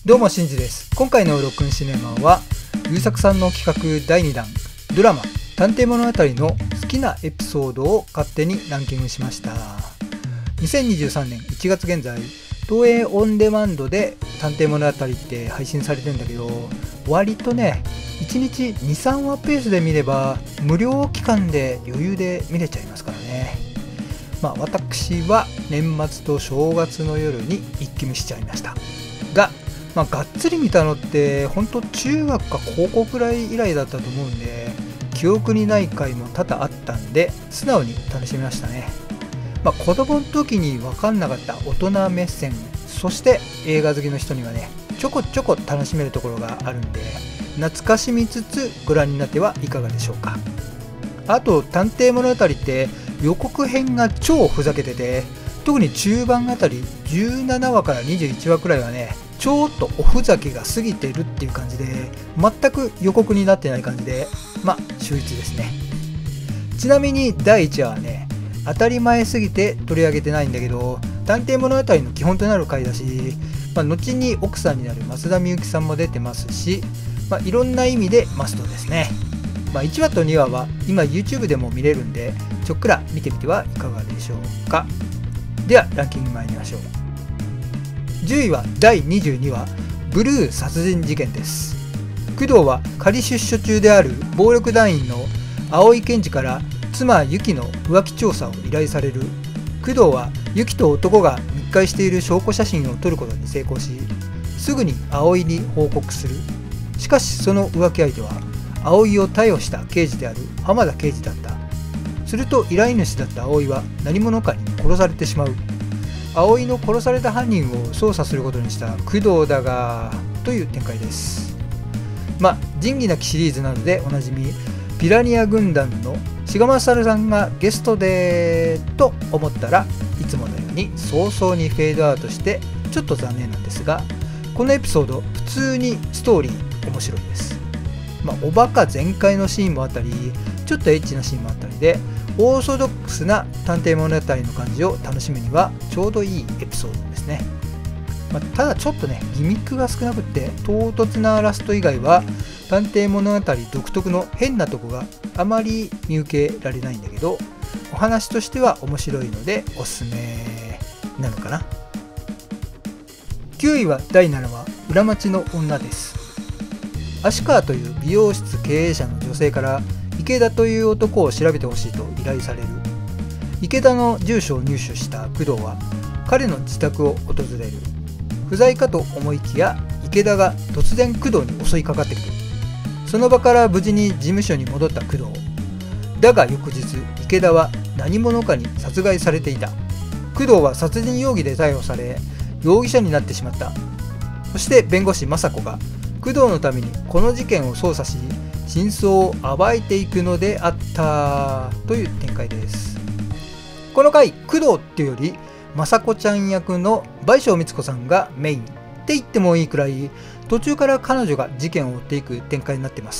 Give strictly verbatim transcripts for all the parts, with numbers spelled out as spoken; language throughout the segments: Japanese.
どうもしんじです。今回のロックンシネマは優作さんの企画だいにだんドラマ探偵物語の好きなエピソードを勝手にランキングしました。にせんにじゅうさんねんいちがつ現在、東映オンデマンドで探偵物語って配信されてるんだけど、割とねいちにちに、さんわペースで見れば無料期間で余裕で見れちゃいますからね。まあ私は年末と正月の夜に一気見しちゃいましたが、まあ、がっつり見たのって本当中学か高校くらい以来だったと思うんで、記憶にない回も多々あったんで素直に楽しみましたね。まあ、子供の時に分かんなかった大人目線、そして映画好きの人にはねちょこちょこ楽しめるところがあるんで、懐かしみつつご覧になってはいかがでしょうか。あと探偵物語って予告編が超ふざけてて、特に中盤あたりじゅうななわからにじゅういちわくらいはねちょっとおふざけが過ぎてるっていう感じで、全く予告になってない感じで、まあ秀逸ですね。ちなみにだいいちわはね当たり前すぎて取り上げてないんだけど、探偵物語の基本となる回だし、まあ、後に奥さんになる増田美幸さんも出てますし、まあ、いろんな意味でマストですね。まあ、いちわとにわは今 YouTube でも見れるんで、ちょっくら見てみてはいかがでしょうか。ではランキング参りましょう。じゅういはだいにじゅうにわブルー殺人事件です。工藤は仮出所中である暴力団員の青井健二から妻ユキの浮気調査を依頼される。工藤はユキと男が密会している証拠写真を撮ることに成功し、すぐに葵に報告する。しかしその浮気相手は葵を逮捕した刑事である浜田刑事だった。すると依頼主だった葵は何者かに殺されてしまう。葵の殺された犯人を捜査することにした工藤だがという展開です。まあ仁義なきシリーズなどでおなじみピラニア軍団の志賀勝さんがゲストでと思ったら、いつものように早々にフェードアウトしてちょっと残念なんですが、このエピソード普通にストーリー面白いです。まあ、おバカ全開のシーンもあったり、ちょっとエッチなシーンもあったりで、オーソドックスな探偵物語の感じを楽しむにはちょうどいいエピソードですね。まあ、ただちょっとねギミックが少なくって唐突なラスト以外は探偵物語独特の変なとこがあまり見受けられないんだけど、お話としては面白いのでおすすめなのかな。きゅういはだいななわ裏町の女です。芦川という美容室経営者の女性から池田という男を調べてほしいと依頼される。池田の住所を入手した工藤は彼の自宅を訪れる。不在かと思いきや池田が突然工藤に襲いかかってくる。その場から無事に事務所に戻った工藤だが、翌日池田は何者かに殺害されていた。工藤は殺人容疑で逮捕され容疑者になってしまった。そして弁護士雅子が工藤のためにこの事件を捜査し真相を暴いていくのであったという展開です。この回工藤っていうより雅子ちゃん役の倍賞美津子さんがメインって言ってもいいくらい、途中から彼女が事件を追っていく展開になってます。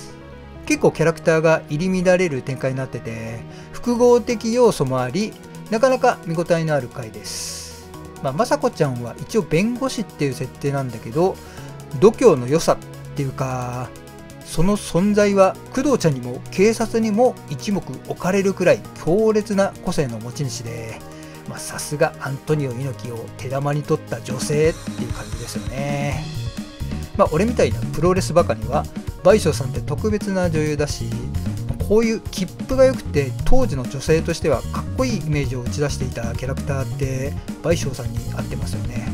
結構キャラクターが入り乱れる展開になってて、複合的要素もありなかなか見応えのある回です。まあ、雅子ちゃんは一応弁護士っていう設定なんだけど、度胸の良さっていうか、その存在は工藤ちゃんにも警察にも一目置かれるくらい強烈な個性の持ち主で、さすがアントニオ猪木を手玉に取った女性っていう感じですよね。まあ俺みたいなプロレスバカには倍賞さんって特別な女優だし、こういう切符が良くて当時の女性としてはかっこいいイメージを打ち出していたキャラクターって倍賞さんに合ってますよね。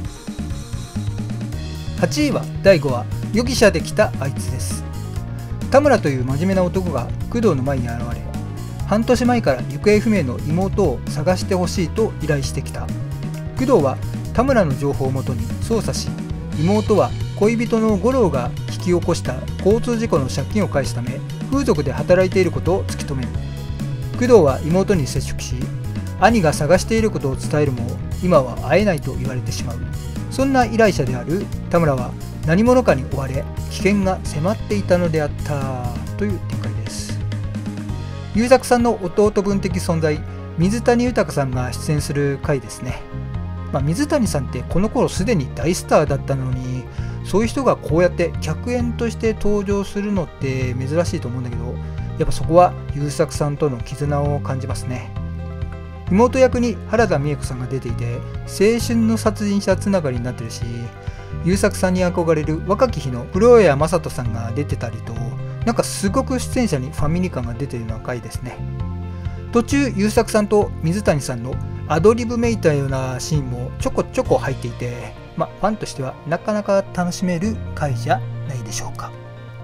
はちいはだいごわ容疑者で来たあいつです。田村という真面目な男が工藤の前に現れ、半年前から行方不明の妹を探してほしいと依頼してきた。工藤は田村の情報をもとに捜査し、妹は恋人の五郎が引き起こした交通事故の借金を返すため風俗で働いていることを突き止める。工藤は妹に接触し、兄が探していることを伝えるも今は会えないと言われてしまう。そんな依頼者である田村は何者かに追われ危険が迫っていたのであったという展開です。優作さんの弟分的存在水谷豊さんが出演する回ですね。 まあ、水谷さんってこの頃すでに大スターだったのに、そういう人がこうやって客演として登場するのって珍しいと思うんだけど、やっぱそこは優作さんとの絆を感じますね。妹役に原田美枝子さんが出ていて、青春の殺人者つながりになってるし、優作さんに憧れる若き日の黒谷正人さんが出てたりと、なんかすごく出演者にファミリー感が出ているような回ですね。途中優作さんと水谷さんのアドリブめいたようなシーンもちょこちょこ入っていて、まあ、ファンとしてはなかなか楽しめる回じゃないでしょうか。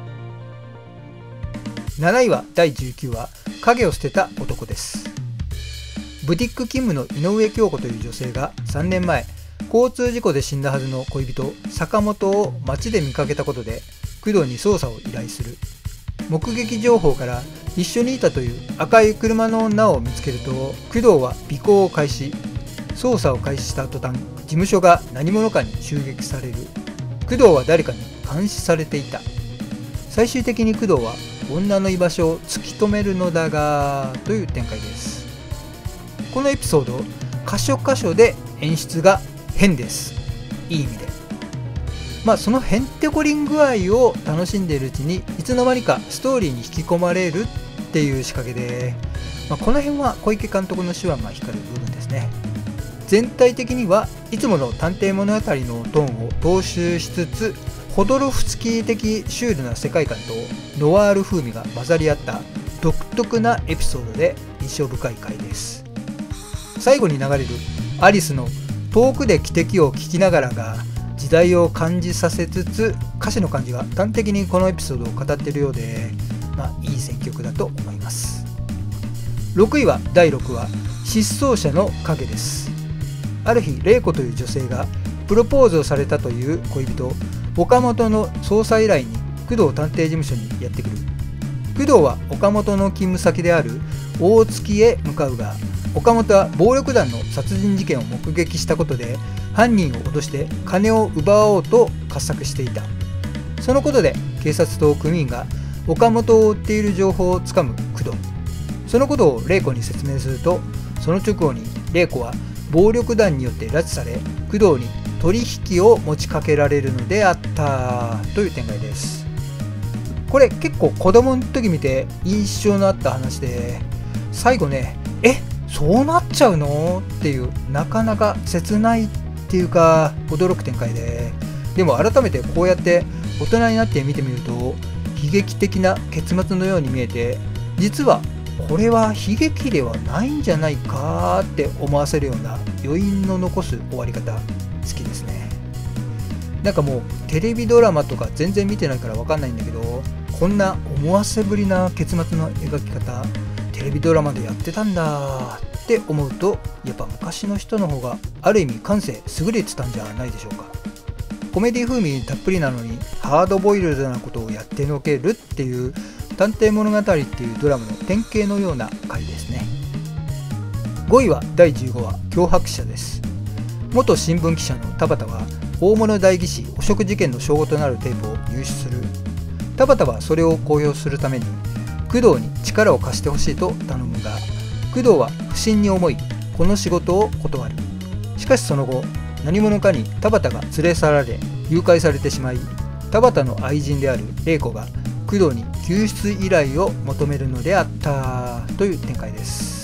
なないはだいじゅうきゅうわ、影を捨てた男です。ブティック勤務の井上京子という女性がさんねんまえ、交通事故で死んだはずの恋人坂本を街で見かけたことで工藤に捜査を依頼する。目撃情報から一緒にいたという赤い車の女を見つけると、工藤は尾行を開始。捜査を開始した途端、事務所が何者かに襲撃される。工藤は誰かに監視されていた。最終的に工藤は女の居場所を突き止めるのだが、という展開です。このエピソード、箇所箇所で演出が変です。いい意味で。まあそのへんてこりん具合を楽しんでいるうちに、いつの間にかストーリーに引き込まれるっていう仕掛けで、まあ、この辺は小池監督の手腕が光る部分ですね。全体的にはいつもの探偵物語のトーンを踏襲しつつ、ホドロフスキー的シュールな世界観とノワール風味が混ざり合った独特なエピソードで印象深い回です。最後に流れるアリスの遠くで汽笛を聞きながらが時代を感じさせつつ、歌詞の感じが端的にこのエピソードを語っているようで、まあいい選曲だと思います。ろくいはだいろくわ、失踪者の影です。ある日、玲子という女性がプロポーズをされたという恋人岡本の捜査依頼に工藤探偵事務所にやってくる。工藤は岡本の勤務先である大月へ向かうが、岡本は暴力団の殺人事件を目撃したことで犯人を脅して金を奪おうと画策していた。そのことで警察と組員が岡本を追っている情報をつかむ工藤。そのことを玲子に説明すると、その直後に玲子は暴力団によって拉致され、工藤に取引を持ちかけられるのであったという展開です。これ結構子供の時見て印象のあった話で、最後ね、えそうなっちゃうのっていう、なかなか切ないっていうか驚く展開で、でも改めてこうやって大人になって見てみると悲劇的な結末のように見えて、実はこれは悲劇ではないんじゃないかって思わせるような余韻の残す終わり方、好きですね。なんかもうテレビドラマとか全然見てないから分かんないんだけど、こんな思わせぶりな結末の描き方テレビドラマでやってたんだって思うと、やっぱ昔の人の方がある意味感性優れてたんじゃないでしょうか。コメディ風味たっぷりなのにハードボイルドなことをやってのけるっていう探偵物語っていうドラマの典型のような回ですね。ごいはだいじゅうごわ、脅迫者です。元新聞記者の田畑は大物代議士汚職事件の証拠となるテープを入手する。田畑はそれを公表するために工藤に力を貸してほしいと頼むが、工藤は不審に思いこの仕事を断る。しかしその後、何者かに田畑が連れ去られ誘拐されてしまい、田畑の愛人である玲子が工藤に救出依頼を求めるのであったという展開です。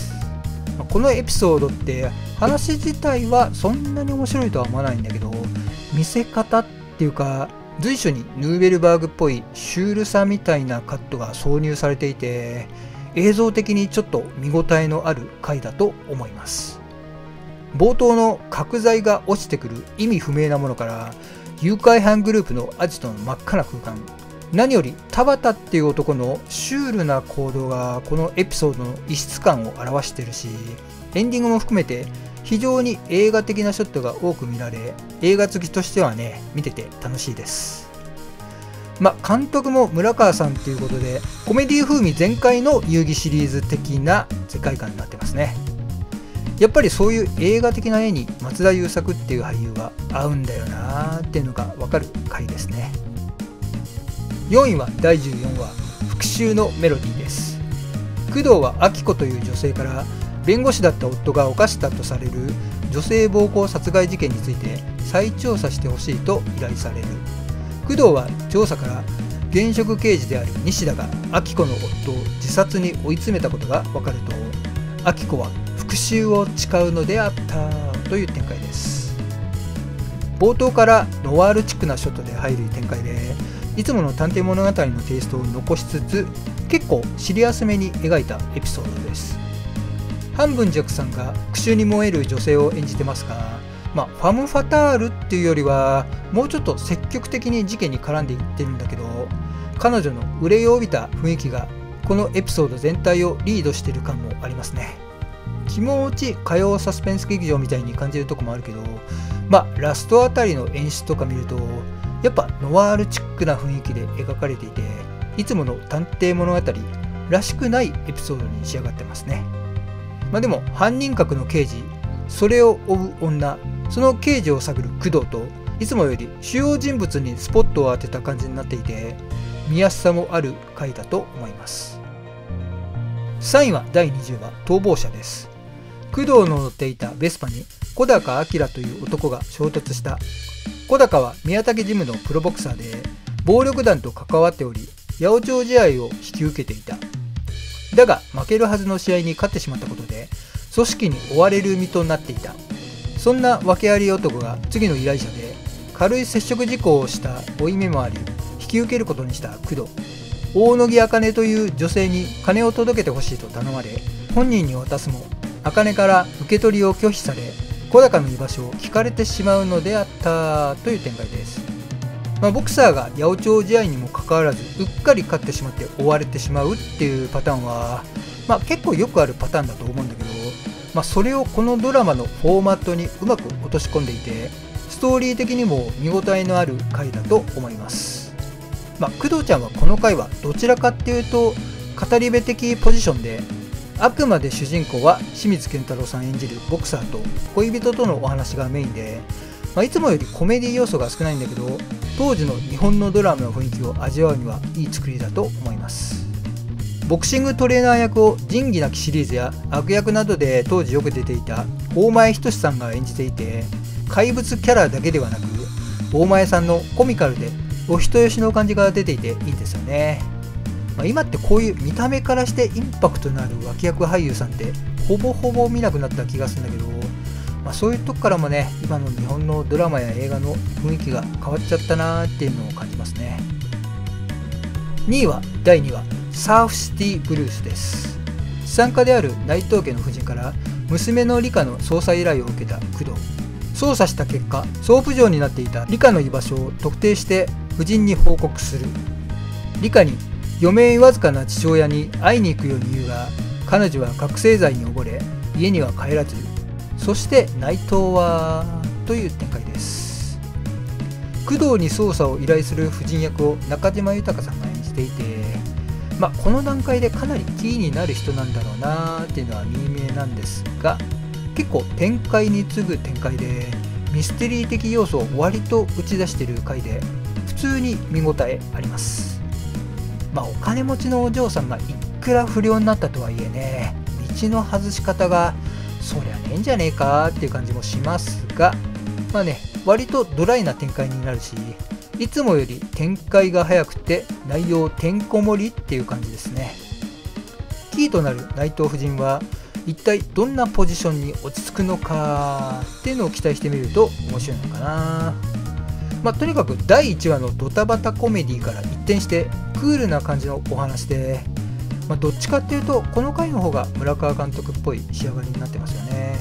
このエピソードって話自体はそんなに面白いとは思わないんだけど、見せ方っていうか随所にヌーベルバーグっぽいシュールさみたいなカットが挿入されていて、映像的にちょっと見応えのある回だと思います。冒頭の角材が落ちてくる意味不明なものから、誘拐犯グループのアジトの真っ赤な空間、何より田畑っていう男のシュールな行動がこのエピソードの異質感を表しているし、エンディングも含めて非常に映画的なショットが多く見られ、映画好きとしてはね、見てて楽しいです。まあ監督も村川さんということで、コメディ風味全開の遊戯シリーズ的な世界観になってますね。やっぱりそういう映画的な絵に松田優作っていう俳優が合うんだよなーっていうのが分かる回ですね。よんいはだいじゅうよんわ、復讐のメロディーです。工藤は明子という女性から弁護士だった夫が犯したとされる女性暴行殺害事件について再調査してほしいと依頼される。工藤は調査から現職刑事である西田が明子の夫を自殺に追い詰めたことが分かると、明子は復讐を誓うのであったという展開です。冒頭からノワールチックなショットで入る展開で、いつもの探偵物語のテイストを残しつつ、結構シリアスめに描いたエピソードです。半分弱さんが復讐に燃える女性を演じてますが、まあ、ファム・ファタールっていうよりはもうちょっと積極的に事件に絡んでいってるんだけど、彼女の憂いを帯びた雰囲気がこのエピソード全体をリードしてる感もありますね。気持ち火曜サスペンス劇場みたいに感じるとこもあるけど、まあラストあたりの演出とか見るとやっぱノワールチックな雰囲気で描かれていて、いつもの探偵物語らしくないエピソードに仕上がってますね。まあでも犯人格の刑事、それを追う女、その刑事を探る工藤と、いつもより主要人物にスポットを当てた感じになっていて、見やすさもある回だと思います。さんいはだいにじゅうわ逃亡者です。工藤の乗っていたベスパに小高明という男が衝突した。小高は宮武ジムのプロボクサーで暴力団と関わっており、八百長試合を引き受けていた。だが負けるはずの試合に勝ってしまったことで組織に追われる身となっていた。そんな訳あり男が次の依頼者で、軽い接触事故をした負い目もあり引き受けることにした工藤。大野木茜という女性に金を届けてほしいと頼まれ、本人に渡すも茜から受け取りを拒否され、小高の居場所を聞かれてしまうのであったという展開です。まあ、ボクサーが八百長試合にもかかわらずうっかり勝ってしまって追われてしまうっていうパターンは、まあ、結構よくあるパターンだと思うんだけど、まあ、それをこのドラマのフォーマットにうまく落とし込んでいて、ストーリー的にも見応えのある回だと思います。まあ、工藤ちゃんはこの回はどちらかっていうと語り部的ポジションで、あくまで主人公は清水健太郎さん演じるボクサーと恋人とのお話がメインで、まあ、いつもよりコメディ要素が少ないんだけど、当時の日本のドラマの雰囲気を味わうにはいい作りだと思います。ボクシングトレーナー役を仁義なきシリーズや悪役などで当時よく出ていた大前仁さんが演じていて、怪物キャラだけではなく大前さんのコミカルでお人よしの感じが出ていていいんですよね。まあ、今ってこういう見た目からしてインパクトのある脇役俳優さんってほぼほぼ見なくなった気がするんだけど、まあ、そういうとこからもね、今の日本のドラマや映画の雰囲気が変わっちゃったなーっていうのを感じますね。にいはだいにわサーフシティブルースです。資産家である内藤家の夫人から娘の理香の捜査依頼を受けた工藤。捜査した結果、ソープ状になっていた理香の居場所を特定して夫人に報告する。理香に余命わずかな父親に会いに行くように言うが、彼女は覚醒剤に溺れ家には帰らず、そして内藤はという展開です。工藤に捜査を依頼する夫人役を中島豊さんが演じていて、まあ、この段階でかなりキーになる人なんだろうなっていうのは見えなんですが、結構展開に次ぐ展開でミステリー的要素を割と打ち出している回で、普通に見応えあります。まあ、お金持ちのお嬢さんがいくら不良になったとはいえね、道の外し方がそりゃねえんじゃねえかっていう感じもしますが、まあね、割とドライな展開になるし、いつもより展開が早くて内容てんこ盛りっていう感じですね。キーとなる内藤夫人は一体どんなポジションに落ち着くのかっていうのを期待してみると面白いのかな。まあ、とにかくだいいちわのドタバタコメディから一転してクールな感じのお話で、まあ、どっちかっていうとこの回の方が村川監督っぽい仕上がりになってますよね。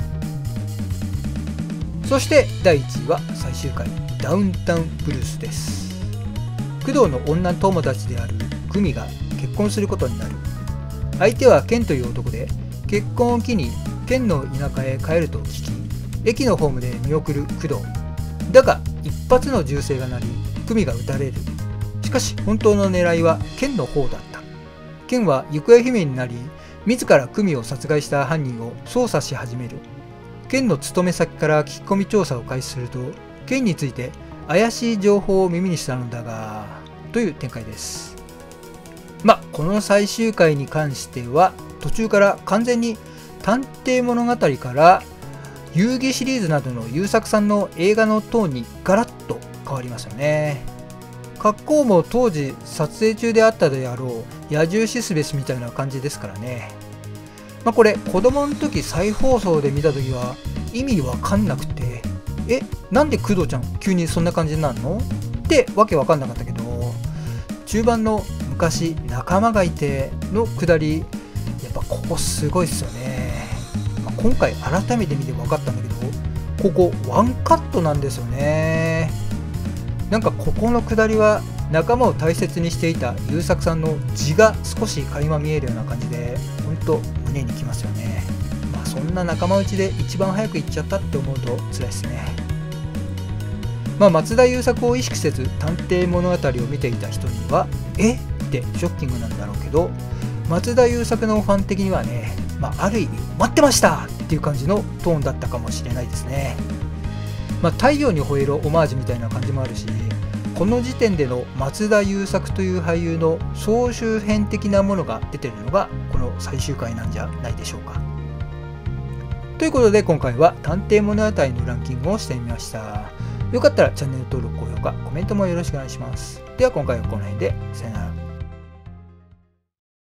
そしてだいいちいは最終回、ダウンタウンブルースです。工藤の女友達であるグミが結婚することになる。相手はケンという男で、結婚を機にケンの田舎へ帰ると聞き、駅のホームで見送る工藤。だが一発の銃声が鳴り、グミが撃たれる。しかし本当の狙いはケンの方だった。ケンは行方不明になり、自ら久美を殺害した犯人を捜査し始める。ケンの勤め先から聞き込み調査を開始すると、ケンについて怪しい情報を耳にしたのだが、という展開です。まあこの最終回に関しては途中から完全に探偵物語から遊戯シリーズなどの優作さんの映画のトーンにガラッと変わりますよね。格好も当時撮影中であったであろう野獣シスベスみたいな感じですからね。まあこれ子供の時再放送で見た時は意味わかんなくて、え、なんで工藤ちゃん急にそんな感じになるのってわけわかんなかったけど、中盤の昔仲間がいてのくだり、やっぱここすごいっすよね。まあ、今回改めて見て分かったんだけど、ここワンカットなんですよね。なんかここのくだりは仲間を大切にしていた優作さんの字が少し垣間見えるような感じで、ほんと胸にきますよね。まあそんな仲間内で一番早く行っちゃったって思うと辛いですね。まあ松田優作を意識せず探偵物語を見ていた人にはえってショッキングなんだろうけど、松田優作のファン的にはね、まあ、ある意味待ってましたっていう感じのトーンだったかもしれないですね。まあ、太陽にほえろオマージュみたいな感じもあるし、この時点での松田優作という俳優の総集編的なものが出てるのがこの最終回なんじゃないでしょうか。ということで今回は探偵物語のランキングをしてみました。よかったらチャンネル登録、高評価、コメントもよろしくお願いします。では今回はこの辺で、さよなら。